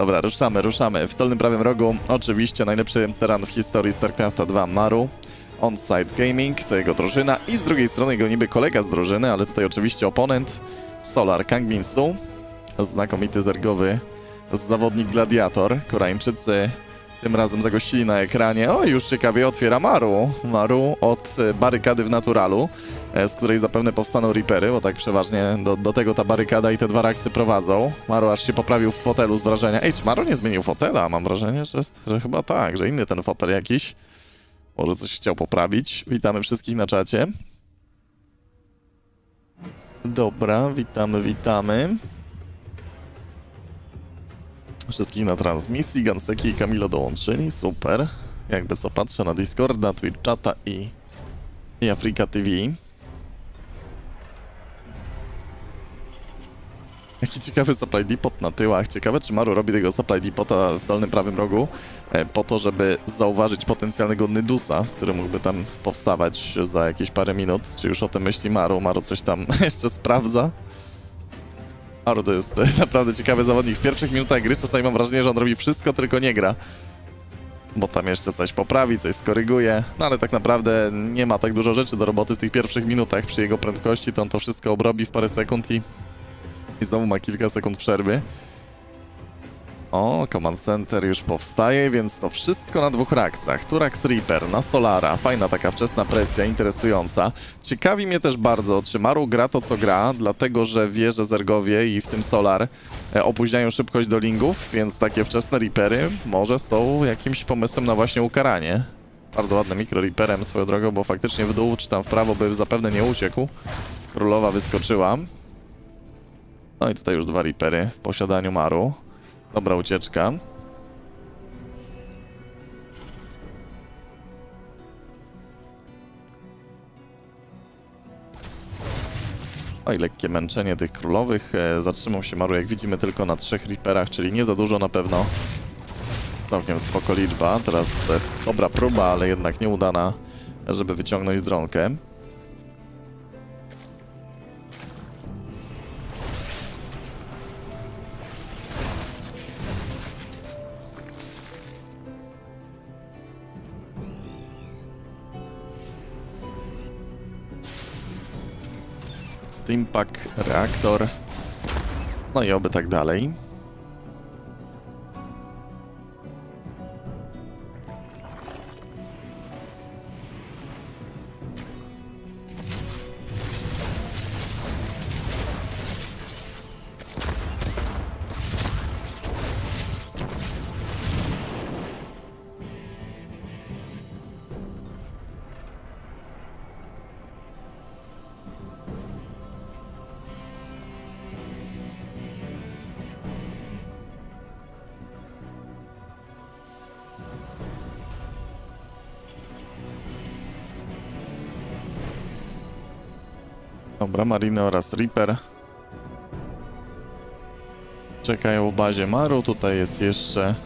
Dobra, ruszamy. W dolnym prawym rogu oczywiście najlepszy teran w historii StarCrafta 2 Maru. Onside Gaming, to jego drużyna i z drugiej strony jego niby kolega z drużyny, ale tutaj oczywiście oponent Solar Kangmin-Su. Znakomity zergowy zawodnik Gladiator. Koreańczycy tym razem zagościli na ekranie. O, już ciekawie otwiera Maru. Maru od barykady w naturalu, z której zapewne powstaną Reapery, bo tak przeważnie do tego ta barykada i te dwa raksy prowadzą. Maru aż się poprawił w fotelu z wrażenia. Ej, czy Maru nie zmienił fotela? Mam wrażenie, że chyba tak, że inny ten fotel jakiś. Może coś chciał poprawić. Witamy wszystkich na czacie. Dobra, witamy. Wszystkich na transmisji. Ganseki i Kamilo dołączyli. Super. Jakby co, patrzę na Discorda, Twitch czata i Afrika TV. Jaki ciekawy supply depot na tyłach. Ciekawe, czy Maru robi tego supply depota w dolnym prawym rogu po to, żeby zauważyć potencjalnego Nydusa, który mógłby tam powstawać za jakieś parę minut. Czy już o tym myśli Maru? Maru coś tam jeszcze sprawdza. Maru to jest naprawdę ciekawy zawodnik. W pierwszych minutach gry czasami mam wrażenie, że on robi wszystko, tylko nie gra. Bo tam jeszcze coś poprawi, coś skoryguje. No ale tak naprawdę nie ma tak dużo rzeczy do roboty w tych pierwszych minutach. Przy jego prędkości to on to wszystko obrobi w parę sekund i znowu ma kilka sekund przerwy. O, Command Center już powstaje, więc to wszystko na dwóch raksach. Tu raks Reaper na Solara. Fajna taka wczesna presja, interesująca. Ciekawi mnie też bardzo, czy Maru gra to, co gra, dlatego że wie, że zergowie i w tym Solar opóźniają szybkość do lingów, więc takie wczesne Reapery może są jakimś pomysłem na właśnie ukaranie. Bardzo ładnym mikro Reaperem swoją drogą, bo faktycznie w dół czy tam w prawo by zapewne nie uciekł. Królowa wyskoczyła. No i tutaj już dwa Reapery w posiadaniu Maru. Dobra ucieczka. No i lekkie męczenie tych królowych. Zatrzymał się Maru, jak widzimy, tylko na 3 Reaperach, czyli nie za dużo na pewno. Całkiem spoko liczba. Teraz dobra próba, ale jednak nieudana, żeby wyciągnąć dronkę. Steampack, reaktor. No i oby tak dalej. Dobra, Marine oraz Reaper czekają w bazie Maru. Tutaj jest jeszcze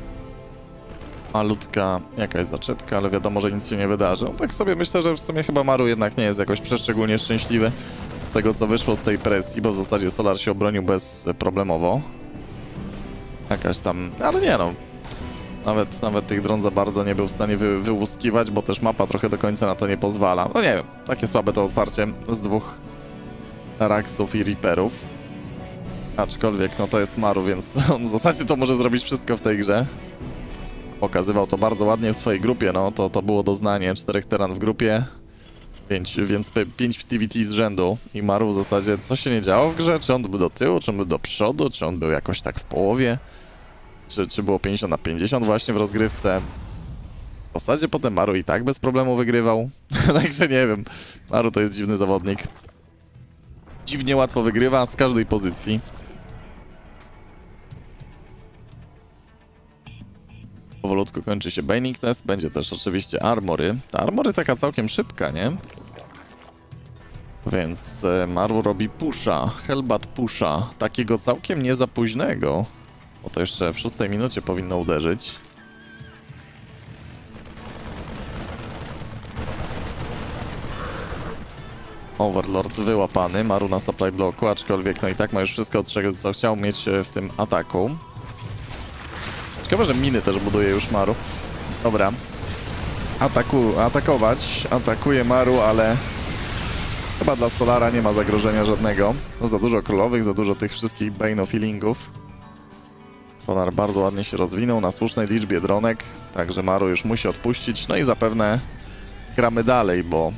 malutka jakaś zaczepka, ale wiadomo, że nic się nie wydarzy. No, tak sobie myślę, że w sumie chyba Maru jednak nie jest jakoś przeszczególnie szczęśliwy z tego, co wyszło z tej presji, bo w zasadzie Solar się obronił bezproblemowo. Jakaś tam, ale nie no. Nawet tych dron za bardzo nie był w stanie wyłuskiwać, bo też mapa trochę do końca na to nie pozwala. No nie wiem, takie słabe to otwarcie z dwóch raksów i Reaperów. Aczkolwiek, no to jest Maru, więc on w zasadzie to może zrobić wszystko w tej grze. Pokazywał to bardzo ładnie w swojej grupie, no to było doznanie. 4 teran w grupie, więc 5 TVT z rzędu. I Maru w zasadzie, co się nie działo w grze? Czy on był do tyłu, czy on był do przodu, czy on był jakoś tak w połowie? Czy było 50/50 właśnie w rozgrywce? W zasadzie potem Maru i tak bez problemu wygrywał. Także nie wiem. Maru to jest dziwny zawodnik. Dziwnie łatwo wygrywa z każdej pozycji. Powolutku kończy się Baning Test. Będzie też oczywiście Armory. Ta Armory taka całkiem szybka, nie? Więc Maru robi pusha. Hellbat pusha. Takiego całkiem nie za późnego. Bo to jeszcze w 6 minucie powinno uderzyć. Overlord wyłapany, Maru na supply bloku, aczkolwiek no i tak ma już wszystko, co chciał mieć w tym ataku. Ciekawe, że miny też buduje już Maru. Dobra. Atakować. Atakuje Maru, ale chyba dla Solara nie ma zagrożenia żadnego. No, za dużo królowych, za dużo tych wszystkich Bane of Healingów. Solar bardzo ładnie się rozwinął na słusznej liczbie dronek, także Maru już musi odpuścić. No i zapewne gramy dalej, bo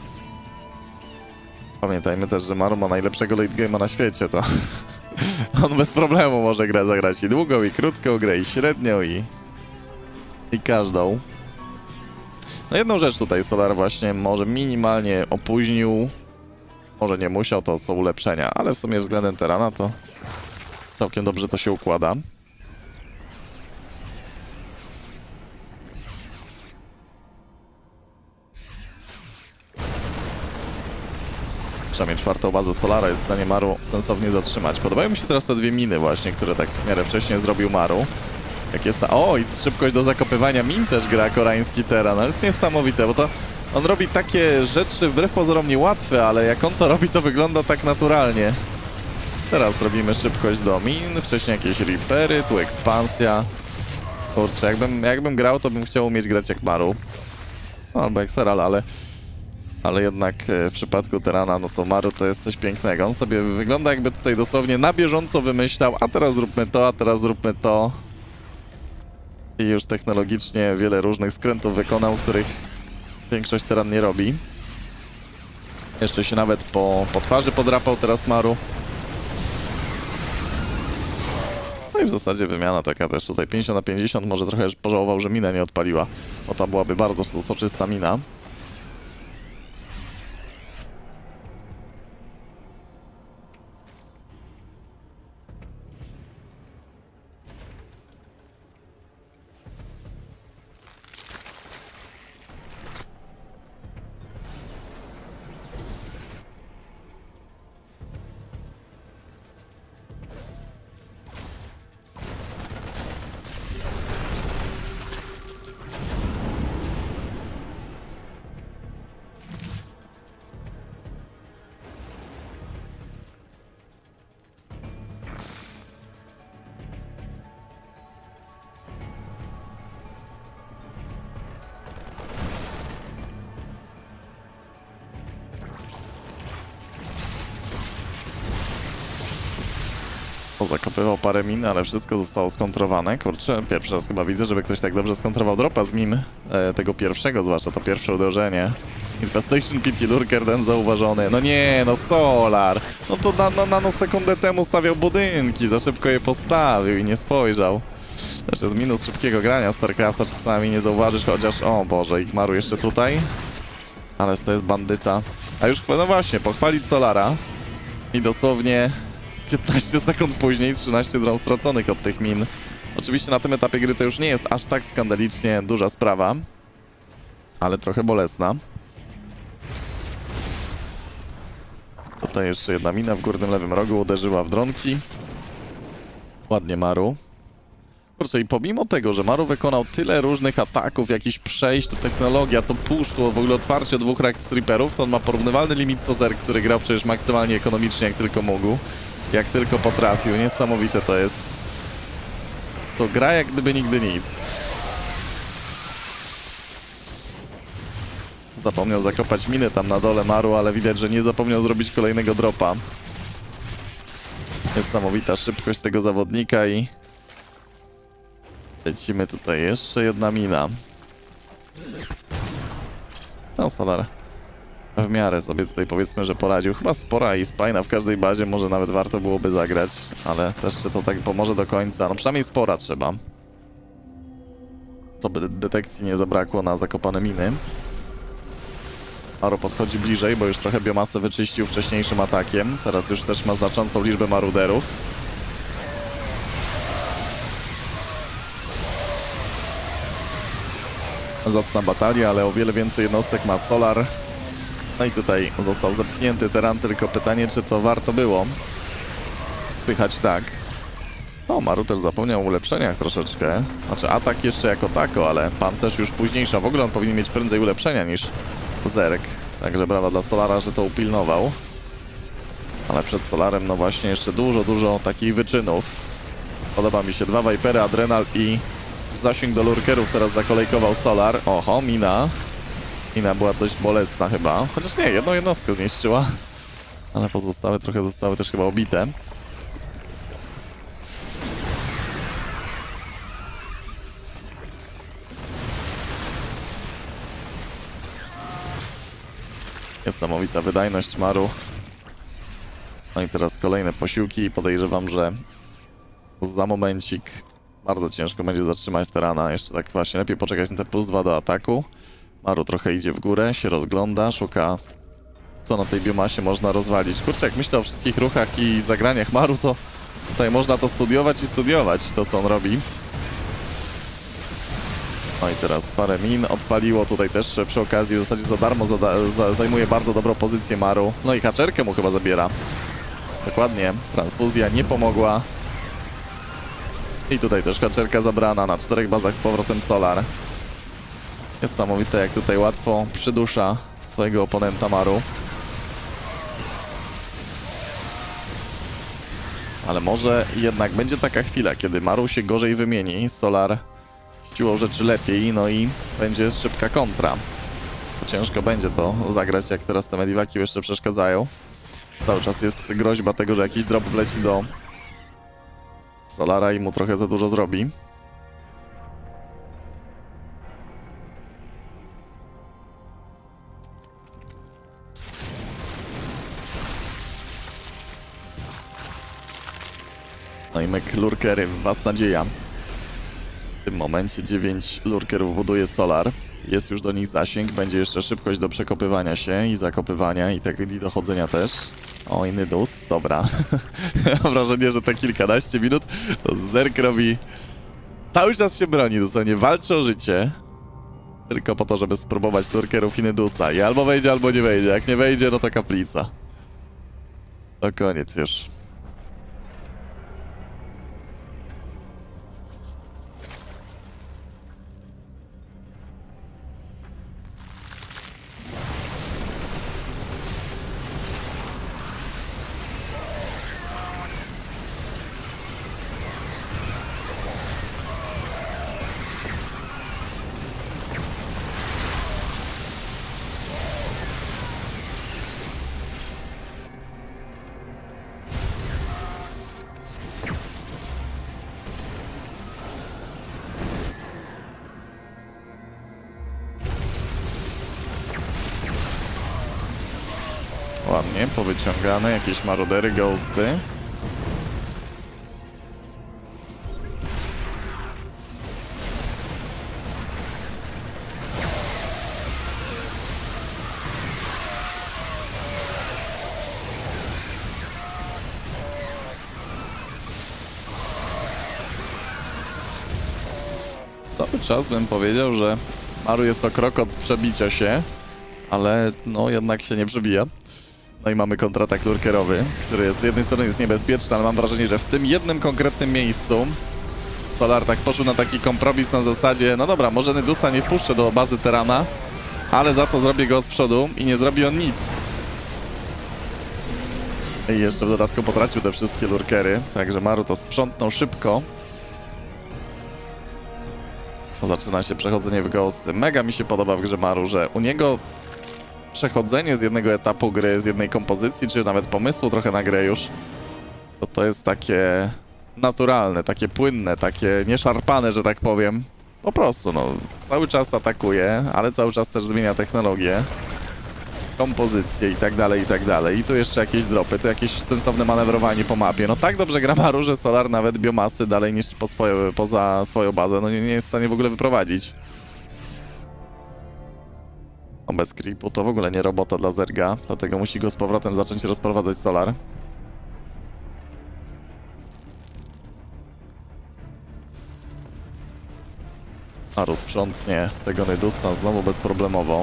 pamiętajmy też, że Maru ma najlepszego late game'a na świecie, to on bez problemu może zagrać i długą, i krótką, grę i średnią, i każdą. No jedną rzecz tutaj Solar właśnie może minimalnie opóźnił, może nie musiał, to są ulepszenia, ale w sumie względem Terrana to całkiem dobrze to się układa. Trzeba mieć czwartą bazę Solara, jest w stanie Maru sensownie zatrzymać. Podobają mi się teraz te dwie miny właśnie, które tak w miarę wcześniej zrobił Maru. Jak jest... O, i szybkość do zakopywania min też gra koreański Terran. No jest niesamowite, bo to on robi takie rzeczy wbrew pozorom niełatwe, ale jak on to robi, to wygląda tak naturalnie. Teraz robimy szybkość do min, wcześniej jakieś reapery, tu ekspansja. Kurczę, jakbym grał, to bym chciał umieć grać jak Maru. No, albo jak Serral, ale jednak w przypadku Terrana, no to Maru to jest coś pięknego. On sobie wygląda, jakby tutaj dosłownie na bieżąco wymyślał, a teraz zróbmy to, a teraz zróbmy to. I już technologicznie wiele różnych skrętów wykonał, których większość Terran nie robi. Jeszcze się nawet po twarzy podrapał teraz Maru. No i w zasadzie wymiana taka też tutaj 50 na 50. Może trochę pożałował, że mina nie odpaliła, bo to byłaby bardzo soczysta mina. Zakopywał parę min, ale wszystko zostało skontrowane. Kurczę, pierwszy raz chyba widzę, żeby ktoś tak dobrze skontrował dropa z min. Tego pierwszego, zwłaszcza to pierwsze uderzenie. Infestation PT Lurker, ten zauważony. No nie, no Solar. No to nanosekundę temu stawiał budynki, za szybko je postawił i nie spojrzał. Też jest minus szybkiego grania w StarCrafta, czasami nie zauważysz, chociaż... O Boże, Igmaru jeszcze tutaj. Ależ to jest bandyta. A już, no właśnie, pochwalić Solara. I dosłownie 15 sekund później 13 dron straconych od tych min. Oczywiście na tym etapie gry to już nie jest aż tak skandalicznie duża sprawa, ale trochę bolesna. Tutaj jeszcze jedna mina w górnym lewym rogu uderzyła w dronki. Ładnie Maru. Kurczę, i pomimo tego, że Maru wykonał tyle różnych ataków, jakichś przejść, to technologia, to push, to w ogóle otwarcie dwóch Rax Reaperów, to on ma porównywalny limit co Zerg, który grał przecież maksymalnie ekonomicznie jak tylko mógł. Jak tylko potrafił. Niesamowite to jest. Co gra jak gdyby nigdy nic. Zapomniał zakopać miny tam na dole Maru, ale widać, że nie zapomniał zrobić kolejnego dropa. Niesamowita szybkość tego zawodnika i... Lecimy tutaj jeszcze jedna mina. No Solar w miarę sobie tutaj powiedzmy, że poradził. Chyba spora i spajna w każdej bazie, może nawet warto byłoby zagrać, ale też się to tak pomoże do końca. No przynajmniej spora trzeba. Co by detekcji nie zabrakło na zakopane miny. Maru podchodzi bliżej, bo już trochę biomasę wyczyścił wcześniejszym atakiem. Teraz już też ma znaczącą liczbę maruderów. Zacna batalia, ale o wiele więcej jednostek ma Solar. No i tutaj został zepchnięty Terran, tylko pytanie, czy to warto było spychać tak. No, Maru też zapomniał o ulepszeniach troszeczkę. Znaczy atak jeszcze jako tako, ale pancerz już późniejsza. W ogóle on powinien mieć prędzej ulepszenia niż Zerg. Także brawa dla Solara, że to upilnował. Ale przed Solarem no właśnie jeszcze dużo takich wyczynów. Podoba mi się 2 Vipery, Adrenal i Zasięg do lurkerów teraz zakolejkował Solar. Oho, mina. Mina była dość bolesna chyba. Chociaż nie, jedną jednostkę zniszczyła. Ale pozostałe trochę zostały też chyba obite. Niesamowita wydajność Maru. No i teraz kolejne posiłki i podejrzewam, że za momencik bardzo ciężko będzie zatrzymać Terana. Jeszcze tak właśnie lepiej poczekać na te +2 do ataku. Maru trochę idzie w górę, się rozgląda, szuka co na tej biomasie można rozwalić. Kurczę, jak myślę o wszystkich ruchach i zagraniach Maru, to tutaj można to studiować i studiować, to co on robi. No i teraz parę min odpaliło, tutaj też przy okazji w zasadzie za darmo zajmuje bardzo dobrą pozycję Maru. No i haczerkę mu chyba zabiera. Dokładnie, transfuzja nie pomogła. I tutaj też haczerka zabrana, na 4 bazach z powrotem Solar. Niesamowite, jak tutaj łatwo przydusza swojego oponenta Maru. Ale może jednak będzie taka chwila, kiedy Maru się gorzej wymieni, Solar siłą rzeczy lepiej, no i będzie szybka kontra. Ciężko będzie to zagrać, jak teraz te mediwaki jeszcze przeszkadzają. Cały czas jest groźba tego, że jakiś drop wleci do Solara i mu trochę za dużo zrobi. No i myk lurkery, was nadzieja. W tym momencie 9 lurkerów buduje Solar. Jest już do nich zasięg, będzie jeszcze szybkość do przekopywania się i zakopywania i dochodzenia też. O, i Nydus, dobra. Mam wrażenie, że te kilkanaście minut to Zerg robi... Cały czas się broni, dosłownie walczy o życie. Tylko po to, żeby spróbować lurkerów i Nydusa. I albo wejdzie, albo nie wejdzie. Jak nie wejdzie, no to kaplica. To koniec już. Ładnie, powyciągane, jakieś marodery, ghosty. Cały czas bym powiedział, że Maru jest o krok od przebicia się, ale no jednak się nie przebija. No i mamy kontratak lurkerowy, który jest z jednej strony jest niebezpieczny, ale mam wrażenie, że w tym jednym konkretnym miejscu Solar tak poszedł na taki kompromis na zasadzie, no dobra, może Nydusa nie wpuszczę do bazy Terana, ale za to zrobię go od przodu i nie zrobi on nic. I jeszcze w dodatku potracił te wszystkie lurkery, także Maru to sprzątnął szybko. Zaczyna się przechodzenie w ghosty. Mega mi się podoba w grze Maru, że u niego przechodzenie z jednego etapu gry, z jednej kompozycji, czy nawet pomysłu trochę na grę już, to jest takie naturalne, takie płynne, takie nieszarpane, że tak powiem. Po prostu, no, cały czas atakuje, ale cały czas też zmienia technologię, kompozycję i tak dalej, i tak dalej. I tu jeszcze jakieś dropy, tu jakieś sensowne manewrowanie po mapie. No tak dobrze gra Maru, że Solar nawet biomasy dalej niż poza swoją bazę, no nie jest w stanie w ogóle wyprowadzić. No bez creepu to w ogóle nie robota dla Zerga, dlatego musi go z powrotem zacząć rozprowadzać Solar. A rozprzątnie tego Nydusa znowu bezproblemowo.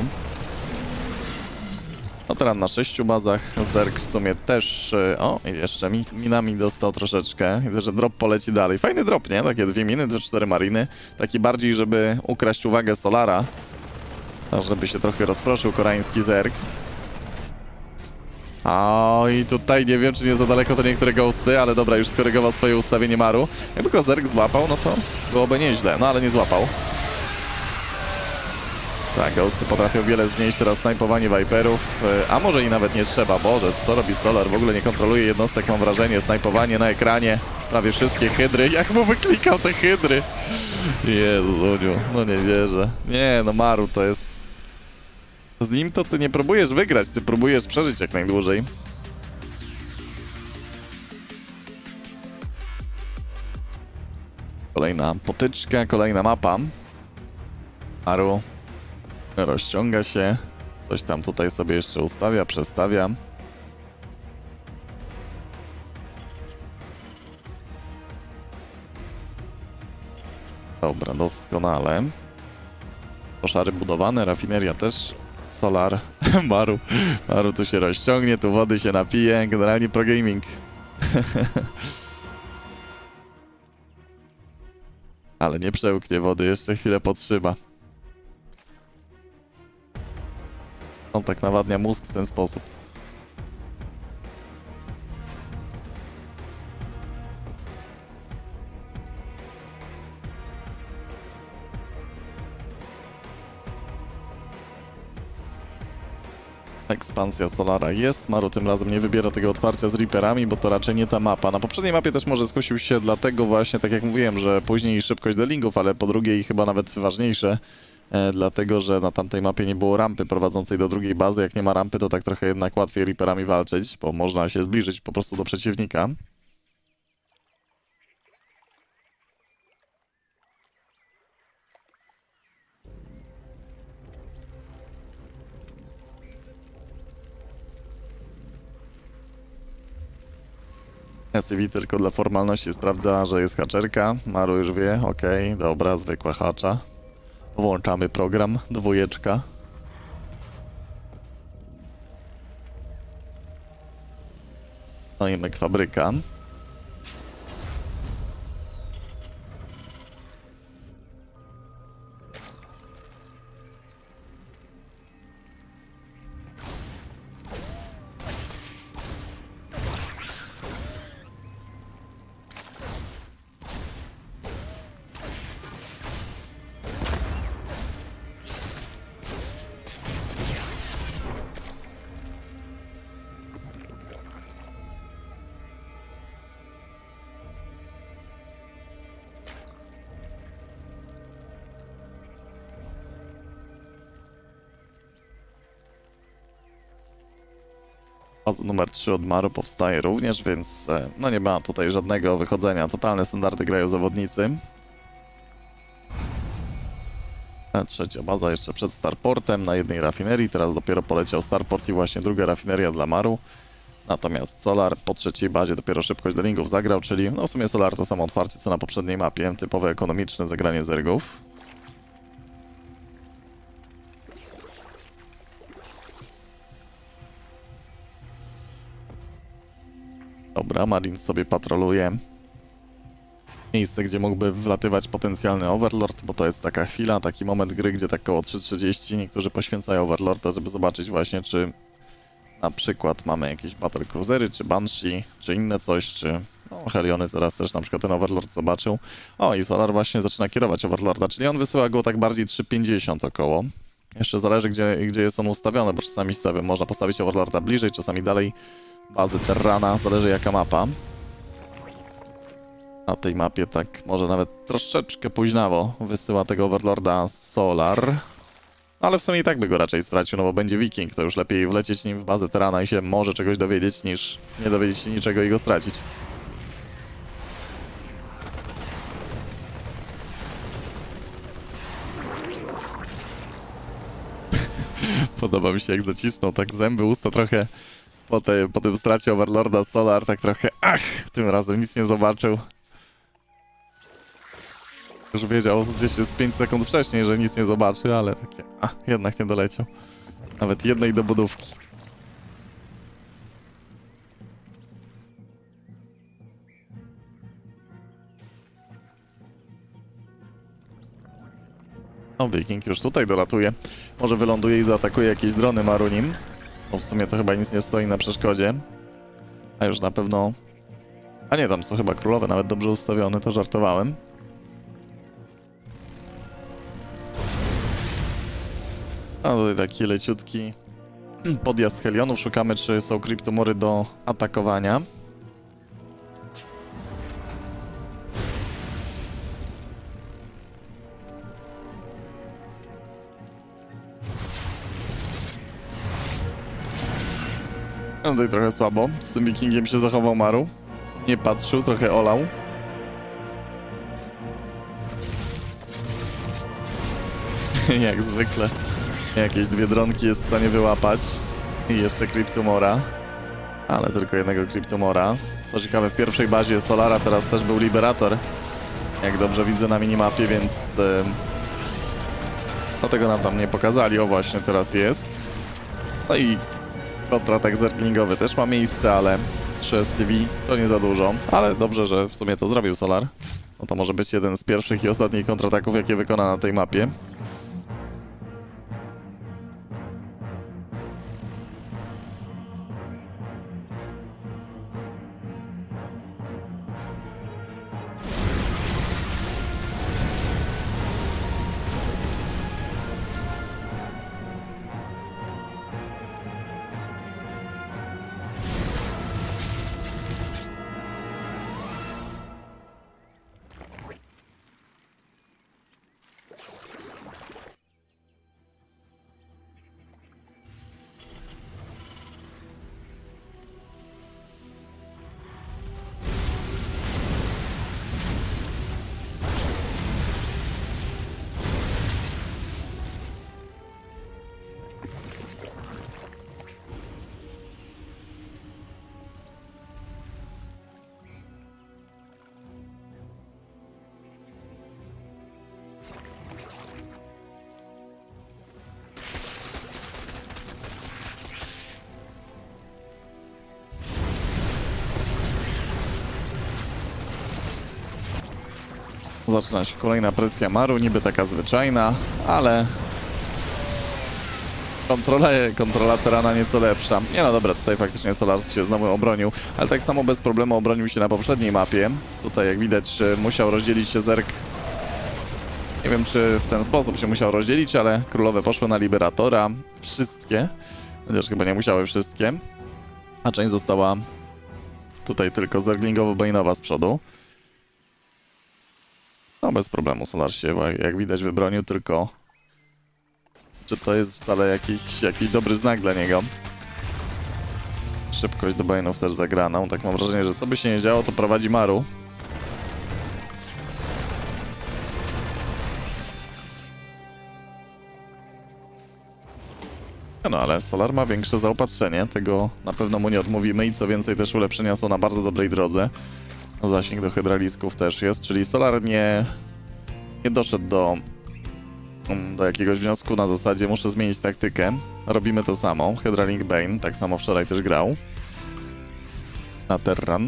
No teraz na 6 bazach Zerg w sumie też... O, i jeszcze minami dostał troszeczkę. Widzę, że drop poleci dalej. Fajny drop, nie? Takie 2 miny, 4 mariny. Taki bardziej, żeby ukraść uwagę Solara. Żeby się trochę rozproszył koreański Zerg. O, i tutaj nie wiem, czy nie za daleko to niektóre ghosty, ale dobra, już skorygował swoje ustawienie Maru. Jakby go Zerg złapał, no to byłoby nieźle, no ale nie złapał. Tak, ghosty potrafią wiele znieść, teraz snajpowanie Viperów, a może i nawet nie trzeba. Boże, co robi Solar? W ogóle nie kontroluje jednostek, mam wrażenie. Snajpowanie na ekranie, prawie wszystkie hydry. Jak mu wyklikał te hydry? Jezuniu, no nie wierzę. Nie, no Maru to jest... Z nim to ty nie próbujesz wygrać, ty próbujesz przeżyć jak najdłużej. Kolejna potyczka, kolejna mapa. Maru rozciąga się, coś tam tutaj sobie jeszcze ustawia, przestawia. Dobra, doskonale. Koszary budowane, rafineria też. Solar, Maru tu się rozciągnie, tu wody się napije, generalnie pro gaming. Ale nie przełknie wody, jeszcze chwilę potrzyma. On tak nawadnia mózg w ten sposób. Ekspansja Solara jest. Maru tym razem nie wybiera tego otwarcia z Reaperami, bo to raczej nie ta mapa. Na poprzedniej mapie też może skusił się dlatego właśnie, tak jak mówiłem, że później szybkość delingów, ale po drugiej chyba nawet ważniejsze, dlatego, że na tamtej mapie nie było rampy prowadzącej do drugiej bazy. Jak nie ma rampy, to tak trochę jednak łatwiej Reaperami walczyć, bo można się zbliżyć po prostu do przeciwnika. SCV tylko dla formalności sprawdza, że jest haczerka. Maru już wie, okej, dobra, zwykła hacza. Włączamy program, dwójeczka. No i myk fabryka. Faza numer 3 od Maru powstaje również, więc no nie ma tutaj żadnego wychodzenia. Totalne standardy grają zawodnicy. Trzecia baza jeszcze przed Starportem na jednej rafinerii. Teraz dopiero poleciał Starport i właśnie druga rafineria dla Maru. Natomiast Solar po trzeciej bazie dopiero szybkość delingów zagrał, czyli no w sumie Solar to samo otwarcie co na poprzedniej mapie. Typowe ekonomiczne zagranie zergów. Dobra, Marine sobie patroluje miejsce, gdzie mógłby wlatywać potencjalny Overlord, bo to jest taka chwila, taki moment gry, gdzie tak około 3:30 niektórzy poświęcają Overlorda, żeby zobaczyć właśnie, czy na przykład mamy jakieś Battlecruisery, czy Banshee, czy inne coś, czy no, Heliony teraz też na przykład ten Overlord zobaczył. O, i Solar właśnie zaczyna kierować Overlorda, czyli on wysyła go tak bardziej 3:50 około. Jeszcze zależy, gdzie jest on ustawiony, bo czasami można postawić Overlorda bliżej, czasami dalej bazy Terrana, zależy jaka mapa. Na tej mapie tak może nawet troszeczkę późnawo wysyła tego Overlorda Solar. Ale w sumie i tak by go raczej stracił, no bo będzie Viking, to już lepiej wlecieć nim w bazę Terrana i się może czegoś dowiedzieć, niż nie dowiedzieć się niczego i go stracić. Podoba mi się jak zacisnął tak zęby, usta trochę po tym stracie Overlorda Solar, tak trochę tym razem nic nie zobaczył. Już wiedział gdzieś z 5 sekund wcześniej, że nic nie zobaczy, ale takie jednak nie doleciał. Nawet jednej dobudówki. No, Viking już tutaj dolatuje. Może wyląduje i zaatakuje jakieś drony Marunim. Bo w sumie to chyba nic nie stoi na przeszkodzie. A już na pewno... A nie, tam są chyba królowe nawet dobrze ustawione, to żartowałem. A tutaj taki leciutki podjazd Helionów. Szukamy, czy są kryptomory do atakowania. No tutaj trochę słabo. Z tym wikingiem się zachował Maru. Nie patrzył, trochę olał. Jak zwykle. Jakieś dwie dronki jest w stanie wyłapać. I jeszcze Cryptomora. Ale tylko jednego Cryptomora. Co ciekawe, w pierwszej bazie Solara teraz też był Liberator. Jak dobrze widzę na minimapie, więc... no tego nam tam nie pokazali. O, właśnie teraz jest. No i kontratak zerklingowy też ma miejsce, ale 3 SCV to nie za dużo. Ale dobrze, że w sumie to zrobił Solar. No to może być jeden z pierwszych i ostatnich kontrataków, jakie wykona na tej mapie. Zaczyna się kolejna presja Maru, niby taka zwyczajna, ale kontrola terana nieco lepsza. Nie no dobra, tutaj faktycznie Solar się znowu obronił, ale tak samo bez problemu obronił się na poprzedniej mapie. Tutaj jak widać musiał rozdzielić się Zerk. Nie wiem, czy w ten sposób się musiał rozdzielić, ale królowe poszły na Liberatora. Wszystkie, chociaż chyba nie musiały wszystkie. A część została tutaj tylko zerklingowo-bane'owa z przodu. No bez problemu Solar się, jak widać, wybronił, tylko czy to jest wcale jakiś dobry znak dla niego. Szybkość do Bane'ów też zagraną. Tak mam wrażenie, że co by się nie działo, to prowadzi Maru. No ale Solar ma większe zaopatrzenie, tego na pewno mu nie odmówimy i co więcej też ulepszenia są na bardzo dobrej drodze. Zasięg do hydralisków też jest, czyli Solar nie doszedł do jakiegoś wniosku na zasadzie muszę zmienić taktykę. Robimy to samo. Hydralink Bane, tak samo wczoraj też grał. Na Terran.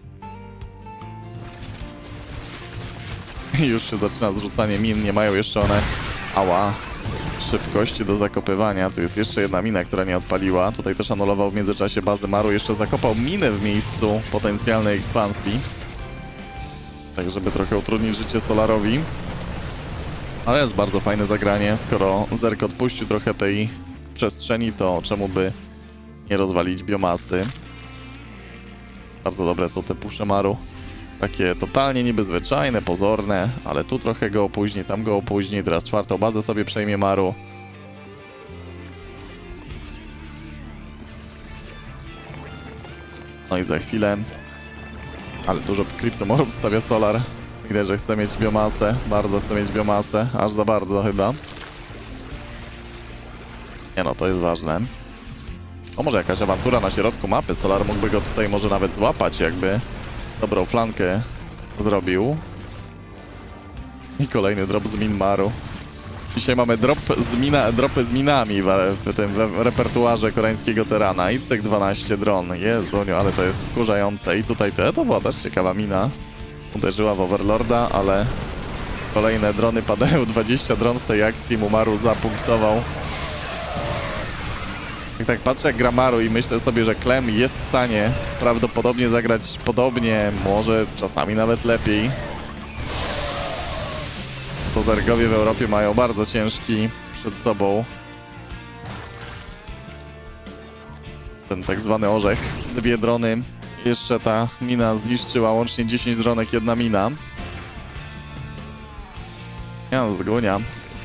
I już się zaczyna zrzucanie min, nie mają jeszcze one... Ała. Szybkości do zakopywania. Tu jest jeszcze jedna mina, która nie odpaliła. Tutaj też anulował w międzyczasie bazę Maru. Jeszcze zakopał minę w miejscu potencjalnej ekspansji. Tak, żeby trochę utrudnić życie Solarowi. Ale jest bardzo fajne zagranie. Skoro Zerk odpuścił trochę tej przestrzeni, to czemu by nie rozwalić biomasy? Bardzo dobre są te pusze Maru. Takie totalnie niby zwyczajne, pozorne, ale tu trochę go opóźni, tam go opóźni. Teraz czwartą bazę sobie przejmie Maru. No i za chwilę... Ale dużo kryptomorów stawia Solar. Widać, że chce mieć biomasę. Bardzo chce mieć biomasę. Aż za bardzo chyba. Nie no, to jest ważne. O, może jakaś awantura na środku mapy. Solar mógłby go tutaj może nawet złapać, jakby dobrą flankę zrobił. I kolejny drop z min Maru. Dzisiaj mamy dropy z minami w tym repertuarze koreańskiego terana. ICEK 12 dron. Jezuniu, ale to jest wkurzające. I tutaj to była też ciekawa mina. Uderzyła w Overlorda, ale kolejne drony padają. 20 dron w tej akcji. Maru zapunktował. Tak patrzę jak gra Maru i myślę sobie, że Clem jest w stanie prawdopodobnie zagrać podobnie, może czasami nawet lepiej. To Zergowie w Europie mają bardzo ciężki przed sobą ten tak zwany orzech. 2 drony. Jeszcze ta mina zniszczyła łącznie 10 dronek, 1 mina. Ja zgunia.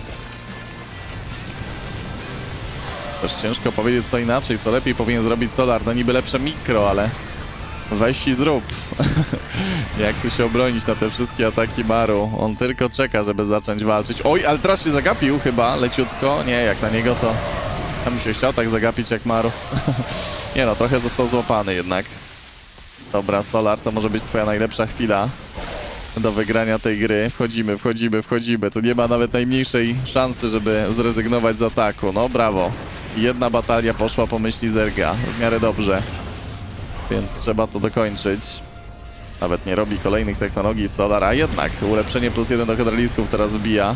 Też ciężko powiedzieć co inaczej, co lepiej powinien zrobić Solar. No niby lepsze mikro, ale weź i zrób. Jak tu się obronić na te wszystkie ataki Maru? On tylko czeka, żeby zacząć walczyć. Oj, ale teraz się zagapił chyba leciutko. Nie, jak na niego to... Ja bym się chciał tak zagapić jak Maru. Nie no, trochę został złapany jednak. Dobra, Solar, to może być twoja najlepsza chwila do wygrania tej gry. Wchodzimy. Tu nie ma nawet najmniejszej szansy, żeby zrezygnować z ataku. No, brawo. 1 batalia poszła po myśli Zerga. W miarę dobrze. Więc trzeba to dokończyć. Nawet nie robi kolejnych technologii Solar, a jednak ulepszenie +1 do hydralisków teraz wbija.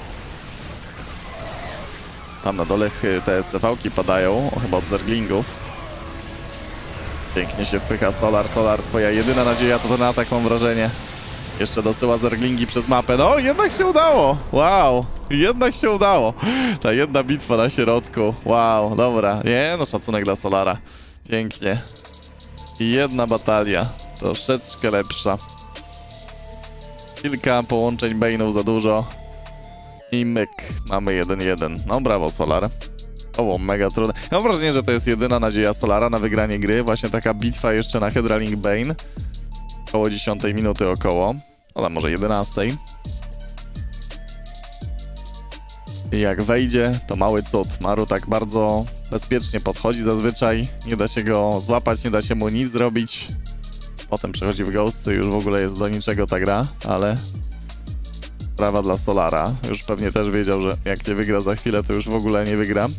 Tam na dole te SCV-ki padają, chyba od Zerglingów. Pięknie się wpycha Solar. Solar, twoja jedyna nadzieja to ten atak, mam wrażenie. Jeszcze dosyła Zerglingi przez mapę. No, jednak się udało! Wow! Jednak się udało! Ta jedna bitwa na środku. Wow, dobra. Nie, no szacunek dla Solara. Pięknie. I 1 batalia. Troszeczkę lepsza. Kilka połączeń Bane'ów za dużo. I myk. Mamy 1-1. No brawo, Solar. To było mega trudne. Mam wrażenie, że to jest jedyna nadzieja Solara na wygranie gry. Właśnie taka bitwa jeszcze na Hydralink Bane. Około 10 minuty około. Ale może 11. I jak wejdzie, to mały cud. Maru tak bardzo bezpiecznie podchodzi zazwyczaj. Nie da się go złapać, nie da się mu nic zrobić. Potem przechodzi w ghosty, już w ogóle jest do niczego ta gra, ale... Brawa dla Solara. Już pewnie też wiedział, że jak nie wygra za chwilę, to już w ogóle nie wygra.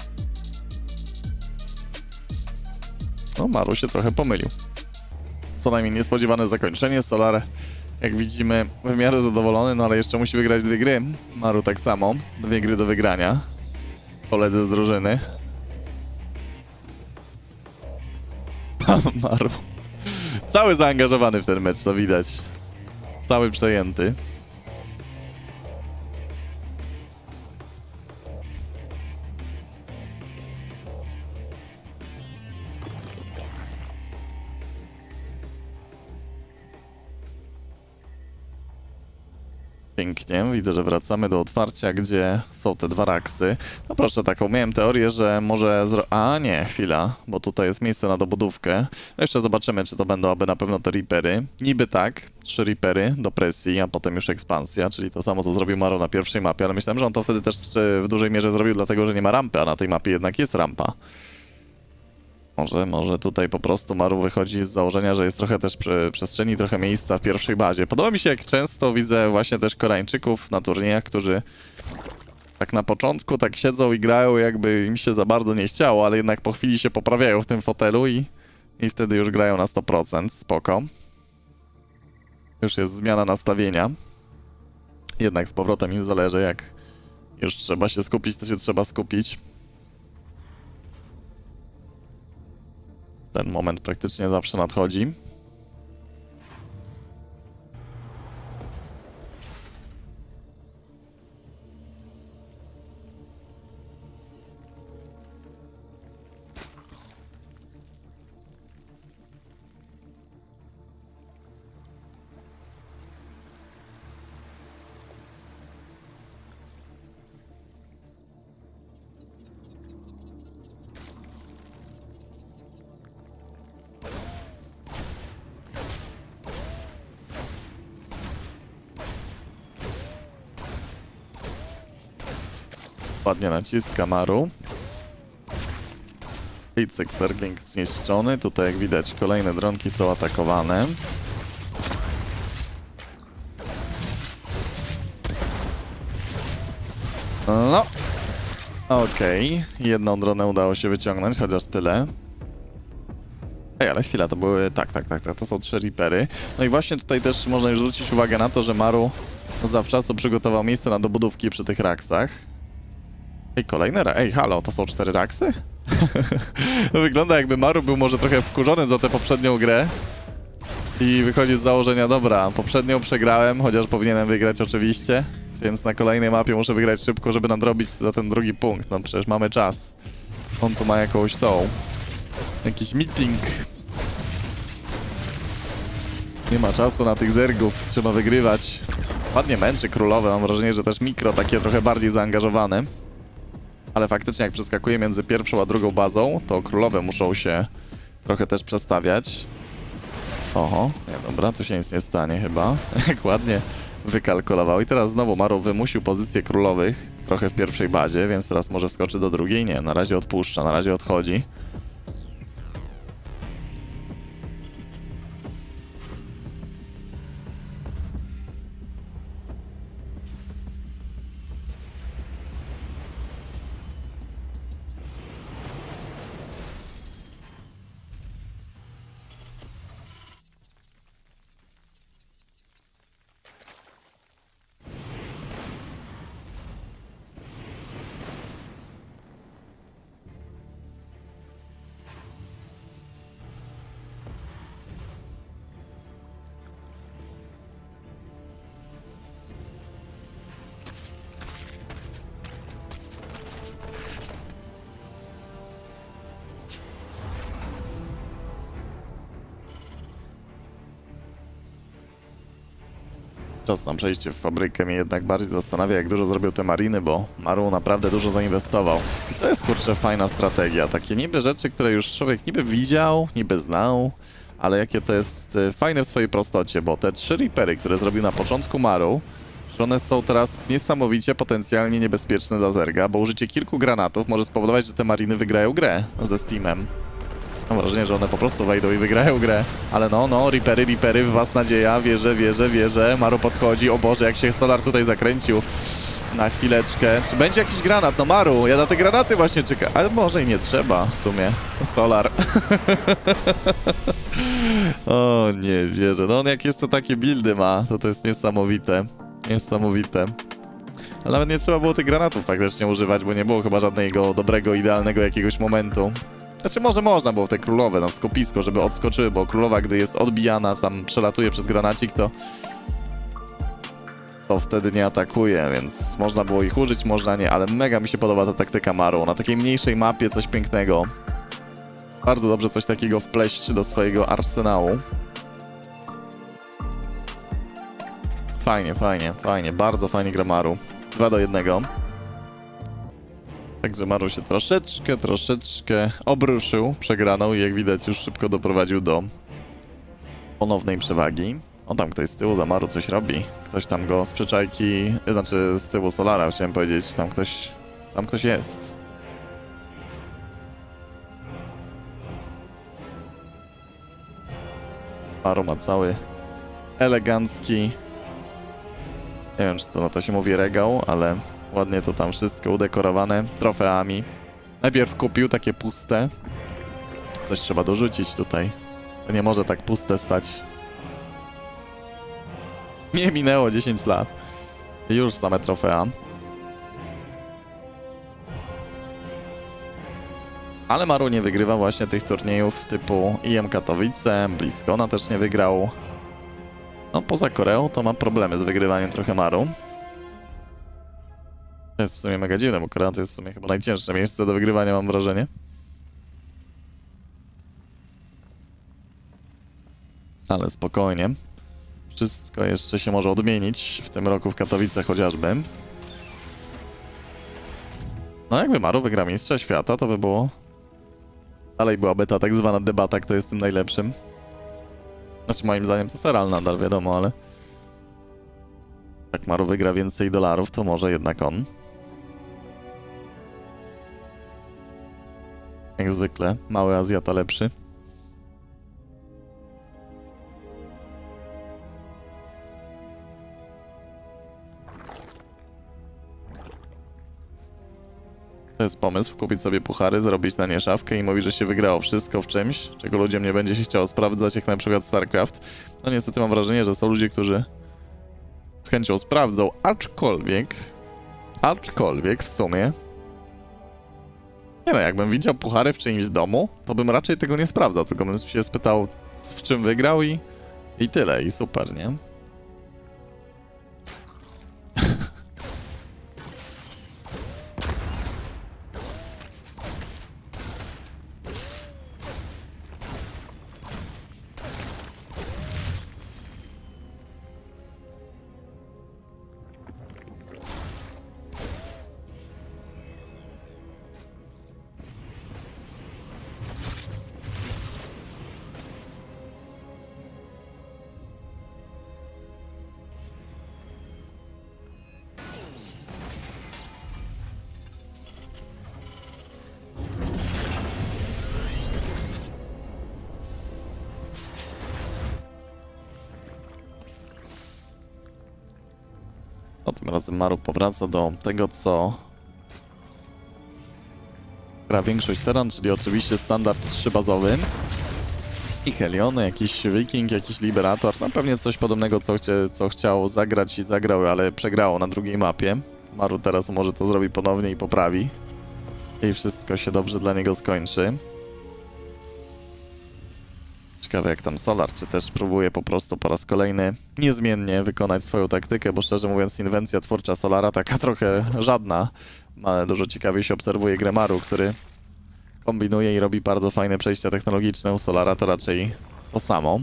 No, Maru się trochę pomylił. Co najmniej niespodziewane zakończenie. Solar, jak widzimy, w miarę zadowolony, no ale jeszcze musi wygrać 2 gry. Maru tak samo. 2 gry do wygrania. Koledzy z drużyny. Maru. Cały zaangażowany w ten mecz, to widać. Cały przejęty. Pięknie, widzę, że wracamy do otwarcia, gdzie są te 2 raksy. No proszę, taką miałem teorię, że może A nie, chwila, bo tutaj jest miejsce na dobudówkę. No jeszcze zobaczymy, czy to będą aby na pewno te Reapery. Niby tak, 3 Reapery do presji, a potem już ekspansja, czyli to samo, co zrobił Maru na pierwszej mapie, ale myślałem, że on to wtedy też w dużej mierze zrobił, dlatego, że nie ma rampy, a na tej mapie jednak jest rampa. Może tutaj po prostu Maru wychodzi z założenia, że jest trochę też przestrzeni, trochę miejsca w pierwszej bazie. Podoba mi się, jak często widzę właśnie też Koreańczyków na turniejach, którzy tak na początku tak siedzą i grają, jakby im się za bardzo nie chciało, ale jednak po chwili się poprawiają w tym fotelu i wtedy już grają na 100%. Spoko. Już jest zmiana nastawienia. Jednak z powrotem im zależy, jak już trzeba się skupić, to się trzeba skupić. Ten moment praktycznie zawsze nadchodzi. Ładnie naciska Maru. Licek Zergling zniszczony. Tutaj jak widać kolejne dronki są atakowane. No. Okej. Jedną dronę udało się wyciągnąć, chociaż tyle. Ej, ale chwila, to były... Tak, to są 3 Reapery. No i właśnie tutaj też można już zwrócić uwagę na to, że Maru zawczasu przygotował miejsce na dobudówki przy tych raksach. Ej, kolejne Ej, halo, to są 4 raksy? To wygląda jakby Maru był może trochę wkurzony za tę poprzednią grę. I wychodzi z założenia, dobra, poprzednią przegrałem, chociaż powinienem wygrać oczywiście. Więc na kolejnej mapie muszę wygrać szybko, żeby nadrobić za ten drugi punkt. No przecież mamy czas. On tu ma jakąś tą... Jakiś meeting. Nie ma czasu na tych zergów, trzeba wygrywać. Ładnie męczy królowe, mam wrażenie, że też mikro takie trochę bardziej zaangażowane. Ale faktycznie jak przeskakuje między pierwszą a drugą bazą, to królowe muszą się trochę też przestawiać. Oho, nie, dobra, tu się nic nie stanie chyba. Jak ładnie wykalkulował. I teraz znowu Maru wymusił pozycję królowych trochę w pierwszej bazie, więc teraz może wskoczy do drugiej. Nie, na razie odpuszcza, na razie odchodzi. Czas na przejście w fabrykę mnie jednak bardziej zastanawia, jak dużo zrobił te mariny, bo Maru naprawdę dużo zainwestował. I to jest, kurczę, fajna strategia. Takie niby rzeczy, które już człowiek niby widział, niby znał, ale jakie to jest fajne w swojej prostocie, bo te 3 Reapery, które zrobił na początku Maru, one są teraz niesamowicie potencjalnie niebezpieczne dla Zerga, bo użycie kilku granatów może spowodować, że te mariny wygrają grę ze Steamem. Mam wrażenie, że one po prostu wejdą i wygrają grę. Ale no, Reapery, w was nadzieja, wierzę. Maru podchodzi, o Boże, jak się Solar tutaj zakręcił. Na chwileczkę. Czy będzie jakiś granat? No Maru, ja na te granaty właśnie czekam. Ale może i nie trzeba w sumie. Solar. O, nie wierzę. No on jak jeszcze takie buildy ma, to jest niesamowite. Niesamowite. Ale nawet nie trzeba było tych granatów faktycznie używać, bo nie było chyba żadnego dobrego, idealnego jakiegoś momentu. Znaczy może można było w te królowe, no w skopisko, żeby odskoczyły, bo królowa, gdy jest odbijana, tam przelatuje przez granacik, to wtedy nie atakuje, więc można było ich użyć, można nie, ale mega mi się podoba ta taktyka Maru. Na takiej mniejszej mapie coś pięknego. Bardzo dobrze coś takiego wpleść do swojego arsenału. Fajnie, bardzo fajnie gra Maru. 2-1. Także Maru się troszeczkę obruszył przegraną i jak widać już szybko doprowadził do ponownej przewagi. O, tam ktoś z tyłu za Maru coś robi. Ktoś tam go z przyczajki, znaczy z tyłu Solara chciałem powiedzieć, tam ktoś jest. Maru ma cały elegancki, nie wiem czy to na to się mówi regał, ale ładnie to tam wszystko udekorowane trofeami. Najpierw kupił takie puste. Coś trzeba dorzucić tutaj. To nie może tak puste stać. Nie minęło 10 lat. Już same trofea. Ale Maru nie wygrywa właśnie tych turniejów typu IM Katowice. Bliskona też nie wygrał. No poza Koreą to ma problemy z wygrywaniem trochę Maru. To jest w sumie mega dziwne, bo Korea to jest w sumie chyba najcięższe miejsce do wygrywania, mam wrażenie. Ale spokojnie. Wszystko jeszcze się może odmienić w tym roku w Katowicach chociażby. No jakby Maru wygra mistrza świata, to by było... Dalej byłaby ta tak zwana debata, kto jest tym najlepszym. Znaczy moim zdaniem to Seral nadal, wiadomo, ale... Jak Maru wygra więcej dolarów, to może jednak on. Jak zwykle, mały Azjata lepszy. To jest pomysł, kupić sobie puchary, zrobić na nie szafkę i mówić, że się wygrało wszystko w czymś, czego ludziom nie będzie się chciało sprawdzać, jak na przykład StarCraft. No niestety mam wrażenie, że są ludzie, którzy z chęcią sprawdzą, aczkolwiek w sumie Nie no, jakbym widział puchary w czyimś domu, to bym raczej tego nie sprawdzał, tylko bym się spytał, w czym wygrał i tyle, i super, nie? No, tym razem Maru powraca do tego, co gra większość teran, czyli oczywiście standard 3 bazowy. I Heliony, jakiś Viking, jakiś Liberator, no pewnie coś podobnego, co chciał zagrać i zagrał, ale przegrało na drugiej mapie. Maru teraz może to zrobi ponownie i poprawi. I wszystko się dobrze dla niego skończy. Ciekawe jak tam Solar, czy też próbuje po prostu po raz kolejny niezmiennie wykonać swoją taktykę, bo szczerze mówiąc inwencja twórcza Solara taka trochę żadna. Ale dużo ciekawiej się obserwuje grę Maru, który kombinuje i robi bardzo fajne przejścia technologiczne. U Solara to raczej to samo.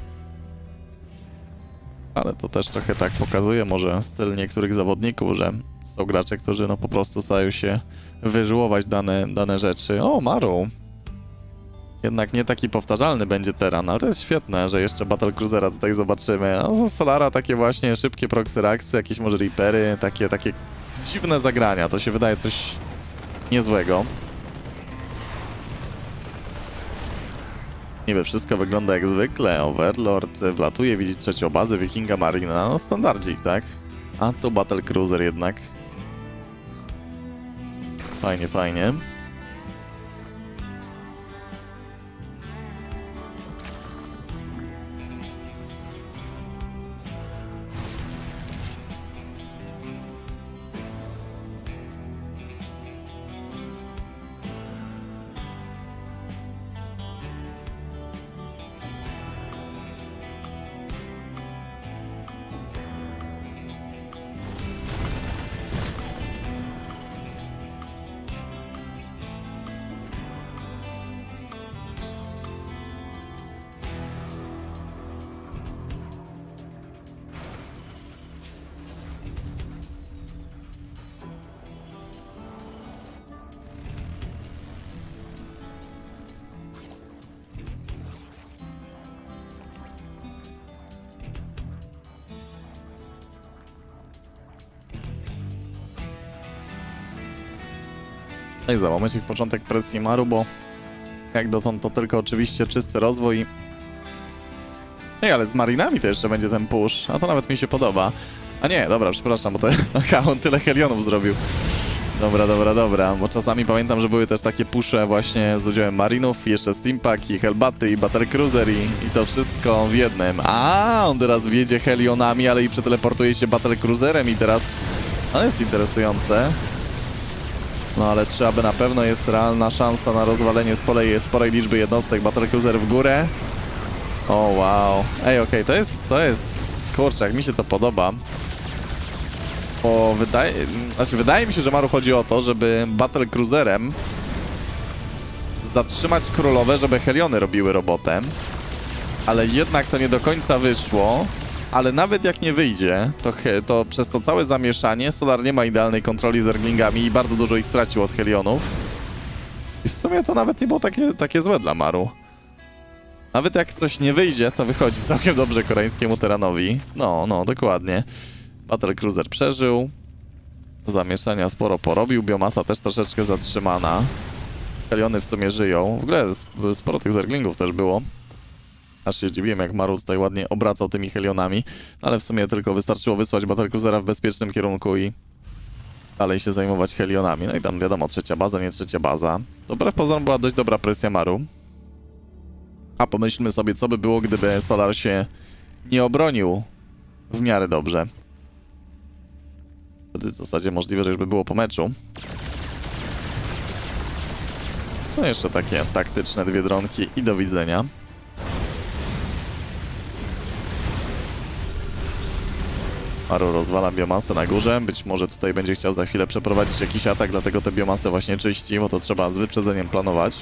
Ale to też trochę tak pokazuje może styl niektórych zawodników, że są gracze, którzy no po prostu starają się wyżłować dane rzeczy. O, Maru! Jednak nie taki powtarzalny będzie teran, ale to jest świetne, że jeszcze Battle Cruisera tutaj zobaczymy. A za Solara takie właśnie szybkie proxyraxy, jakieś może Reapery, takie dziwne zagrania. To się wydaje coś niezłego. Niby wszystko wygląda jak zwykle. Overlord wlatuje, widzi trzecią bazę, Wikinga Marina. No standardzik, tak? A tu Battle Cruiser jednak. Fajnie, fajnie. No i za momencik początek presji Maru, bo jak dotąd to tylko oczywiście czysty rozwój. Ej, ale z Marinami to jeszcze będzie ten push, a to nawet mi się podoba. A nie, dobra, przepraszam, bo to on tyle Helionów zrobił. Dobra, bo czasami pamiętam, że były też takie pusze właśnie z udziałem Marinów, jeszcze Steampack i Hellbaty i Battle Cruiser i to wszystko w jednym. A on teraz wjedzie Helionami, ale i przeteleportuje się Battle Cruiserem i teraz... No jest interesujące. No ale trzeba by na pewno jest realna szansa na rozwalenie sporej liczby jednostek. Battle Cruiser w górę. O wow. Ej, okej, to jest... Kurczę, jak mi się to podoba. Bo wydaje mi się, że Maru chodzi o to, żeby Battle Cruiserem zatrzymać królowe, żeby Heliony robiły robotę. Ale jednak to nie do końca wyszło. Ale nawet jak nie wyjdzie, to przez to całe zamieszanie Solar nie ma idealnej kontroli z Zerglingami i bardzo dużo ich stracił od Helionów. I w sumie to nawet nie było takie złe dla Maru. Nawet jak coś nie wyjdzie, to wychodzi całkiem dobrze koreańskiemu teranowi. No, dokładnie. Battle Cruiser przeżył. Zamieszania sporo porobił. Biomasa też troszeczkę zatrzymana. Heliony w sumie żyją. W ogóle sporo tych Zerglingów też było. Aż się zdziwiłem, jak Maru tutaj ładnie obracał tymi Helionami. Ale w sumie tylko wystarczyło wysłać Battle Cruisera w bezpiecznym kierunku i dalej się zajmować Helionami. No i tam wiadomo, trzecia baza, nie trzecia baza. To wbrew pozorom była dość dobra presja Maru. A pomyślmy sobie, co by było, gdyby Solar się nie obronił w miarę dobrze. Wtedy w zasadzie możliwe, że już by było po meczu. No jeszcze takie taktyczne 2 dronki i do widzenia. Maru rozwala biomasę na górze. Być może tutaj będzie chciał za chwilę przeprowadzić jakiś atak, dlatego tę biomasę właśnie czyści, bo to trzeba z wyprzedzeniem planować.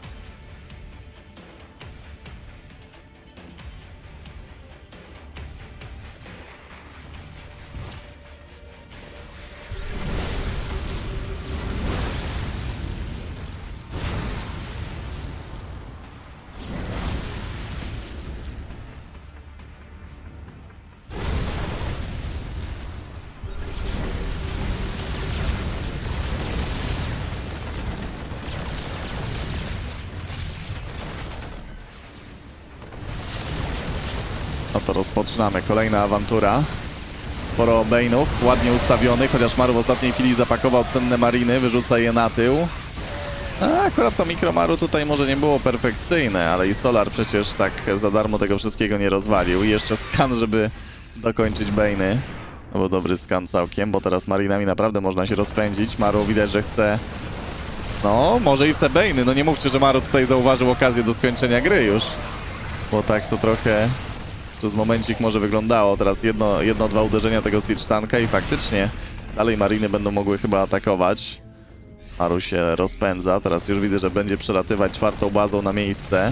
No to rozpoczynamy. Kolejna awantura. Sporo Bane'ów, ładnie ustawionych, chociaż Maru w ostatniej chwili zapakował cenne mariny, wyrzuca je na tył. Akurat to Mikromaru tutaj może nie było perfekcyjne, ale i Solar przecież tak za darmo tego wszystkiego nie rozwalił. I jeszcze skan, żeby dokończyć Bane'y. No bo dobry skan całkiem, bo teraz marinami naprawdę można się rozpędzić. Maru widać, że chce... No, może i w te Bane'y. No nie mówcie, że Maru tutaj zauważył okazję do skończenia gry już. Bo tak to trochę... Przez momencik może wyglądało. Teraz jedno, 2 uderzenia tego Siege Tanka i faktycznie dalej mariny będą mogły chyba atakować. Maru się rozpędza. Teraz już widzę, że będzie przelatywać 4. bazą na miejsce.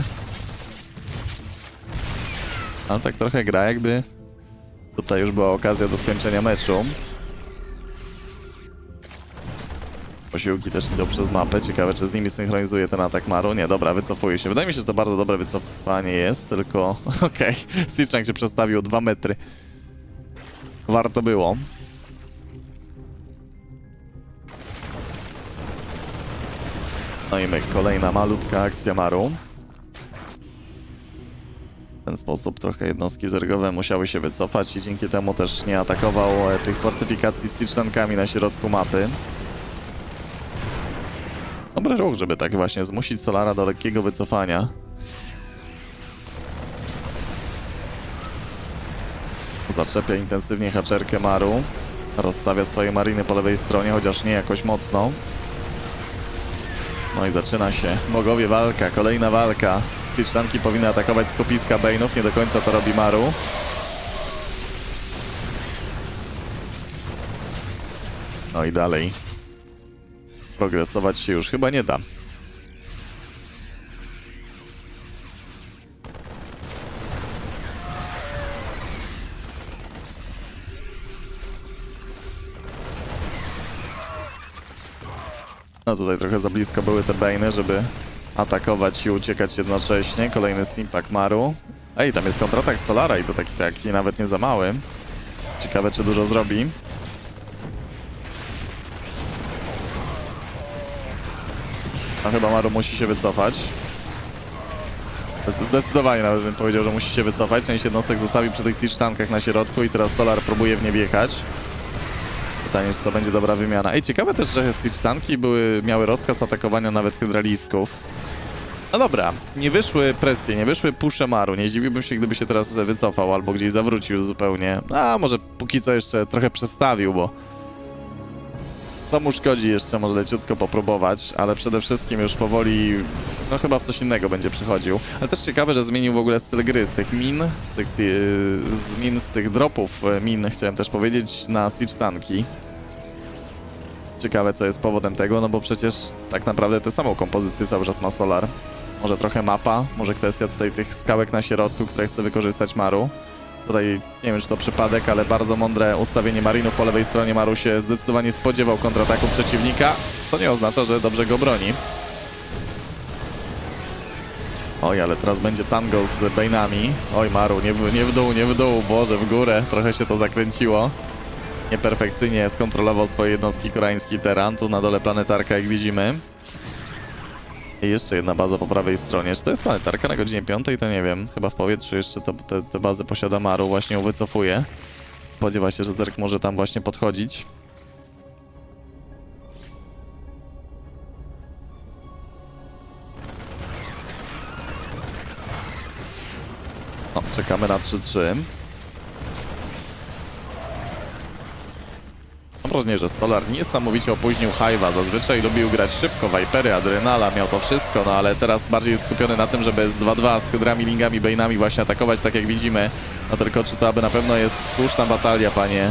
Ale tak trochę gra, jakby tutaj już była okazja do skończenia meczu. Posiłki też idą przez mapę. Ciekawe, czy z nimi synchronizuje ten atak Maru. Nie, dobra, wycofuje się. Wydaje mi się, że to bardzo dobre wycofanie jest, tylko... Okej, Siege się przestawił 2 metry. Warto było. No i myk, kolejna malutka akcja Maru. W ten sposób trochę jednostki zergowe musiały się wycofać i dzięki temu też nie atakował tych fortyfikacji z Siege Tankami na środku mapy. Dobry ruch, żeby tak właśnie zmusić Solara do lekkiego wycofania. Zaczepia intensywnie haczerkę Maru. Rozstawia swoje mariny po lewej stronie, chociaż nie jakoś mocno. No i zaczyna się. Bogowie walka, kolejna walka. Siege Tanki powinny atakować skupiska Bane'ów, nie do końca to robi Maru. No i dalej. Progresować się już chyba nie da. No tutaj trochę za blisko były te Bane'y, żeby atakować i uciekać jednocześnie. Kolejny Steampack Maru. Ej, tam jest kontratak Solara i to taki nawet nie za mały. Ciekawe, czy dużo zrobi. A chyba Maru musi się wycofać. Zdecydowanie nawet bym powiedział, że musi się wycofać. Część jednostek zostawi przy tych Siege Tankach na środku i teraz Solar próbuje w nie wjechać. Pytanie, czy to będzie dobra wymiana. Ej, ciekawe też, że Siege Tanki miały rozkaz atakowania nawet hydralisków. No dobra, nie wyszły presje, nie wyszły pusze Maru. Nie zdziwiłbym się, gdyby się teraz wycofał albo gdzieś zawrócił zupełnie. A może póki co jeszcze trochę przestawił, bo... Co mu szkodzi jeszcze, może leciutko popróbować, ale przede wszystkim już powoli, no chyba w coś innego będzie przychodził. Ale też ciekawe, że zmienił w ogóle styl gry z tych min, z tych dropów min, chciałem też powiedzieć, na Siege Tanki. Ciekawe, co jest powodem tego, no bo przecież tak naprawdę tę samą kompozycję cały czas ma Solar. Może trochę mapa, może kwestia tutaj tych skałek na środku, które chce wykorzystać Maru. Tutaj nie wiem, czy to przypadek, ale bardzo mądre ustawienie marinów po lewej stronie. Maru się zdecydowanie spodziewał kontrataku przeciwnika, co nie oznacza, że dobrze go broni. Oj, ale teraz będzie tango z Bane'ami. Oj, Maru, nie w dół, Boże, w górę. Trochę się to zakręciło. Nieperfekcyjnie skontrolował swoje jednostki koreański teran. Tu na dole planetarka, jak widzimy. I jeszcze jedna baza po prawej stronie. Czy to jest planetarka na godzinie 5? To nie wiem. Chyba w powietrzu jeszcze te bazy posiada Maru. Właśnie ją wycofuje. Spodziewa się, że Zerg może tam właśnie podchodzić. O, czekamy na 3-3. wrażenie, że Solar niesamowicie opóźnił Hive'a. Zazwyczaj lubił grać szybko, Vipery, Adrenala, miał to wszystko, no ale teraz bardziej jest skupiony na tym, żeby z 2-2 z Hydrami, Lingami, Bane'ami właśnie atakować, tak jak widzimy. No tylko czy to aby na pewno jest słuszna batalia,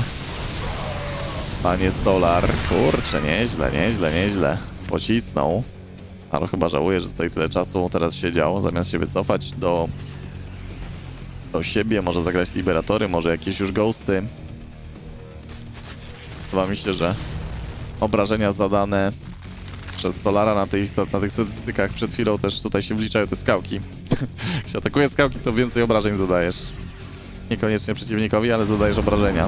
panie Solar. Kurczę, nieźle. Pocisnął. Ale chyba żałuję, że tutaj tyle czasu teraz siedział, zamiast się wycofać do siebie, może zagrać Liberatory, może jakieś już Ghosty. Chyba mi się, że obrażenia zadane przez Solara na tych statystykach przed chwilą też tutaj się wliczają te skałki. Jak się atakuje skałki, to więcej obrażeń zadajesz. Niekoniecznie przeciwnikowi, ale zadajesz obrażenia.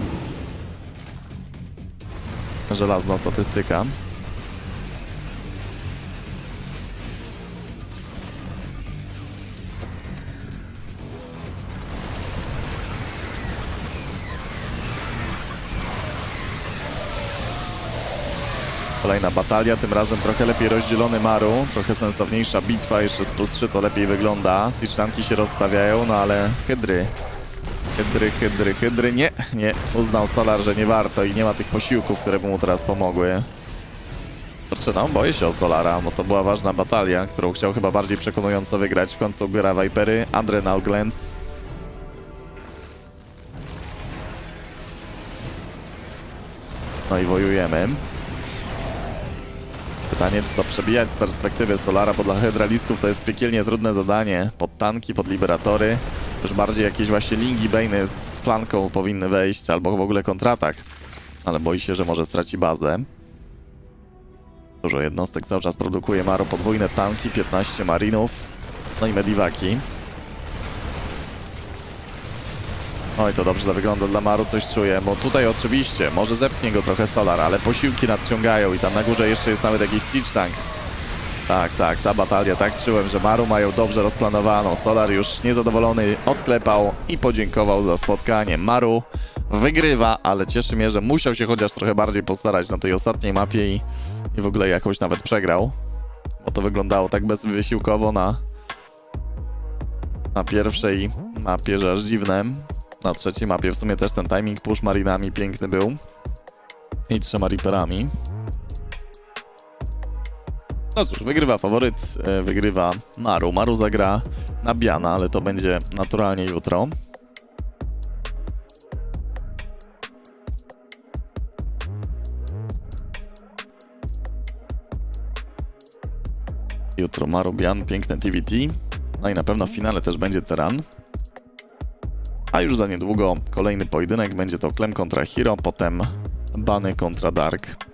Żelazna statystyka. Kolejna batalia, tym razem trochę lepiej rozdzielony Maru, trochę sensowniejsza bitwa, jeszcze z +3 to lepiej wygląda. Siege-tanki się rozstawiają, no ale Hydry, nie, uznał Solar, że nie warto i nie ma tych posiłków, które by mu teraz pomogły. Kurczę, no, boję się o Solara, bo to była ważna batalia, którą chciał chyba bardziej przekonująco wygrać. W końcu gra Vipery, Adrenal Glance. No i wojujemy. Pytanie, czy to przebijać z perspektywy Solara, bo dla hydralisków to jest piekielnie trudne zadanie. Pod tanki, pod liberatory. Już bardziej jakieś właśnie lingi, bane'y z flanką powinny wejść, albo w ogóle kontratak. Ale boi się, że może straci bazę. Dużo jednostek cały czas produkuje Maro, podwójne tanki, 15 marinów. No i mediwaki. Oj, to dobrze to wygląda dla Maru, coś czuję, bo tutaj oczywiście może zepchnie go trochę Solar, ale posiłki nadciągają i tam na górze jeszcze jest nawet jakiś siege tank. Tak, ta batalia, tak czułem, że Maru mają dobrze rozplanowaną. Solar już niezadowolony odklepał i podziękował za spotkanie. Maru wygrywa, ale cieszy mnie, że musiał się chociaż trochę bardziej postarać na tej ostatniej mapie i w ogóle jakoś nawet przegrał. Bo to wyglądało tak bezwysiłkowo na pierwszej mapie, że aż dziwne. Na trzeciej mapie w sumie też ten timing push marinami piękny był. I 3 Reaperami. No cóż, wygrywa faworyt, wygrywa Maru. Maru zagra na Biana, ale to będzie naturalnie jutro. Jutro Maru, Bian, piękne TVT. No i na pewno w finale też będzie Teran. A już za niedługo kolejny pojedynek, będzie to Clem kontra Hero, potem Bunny kontra Dark.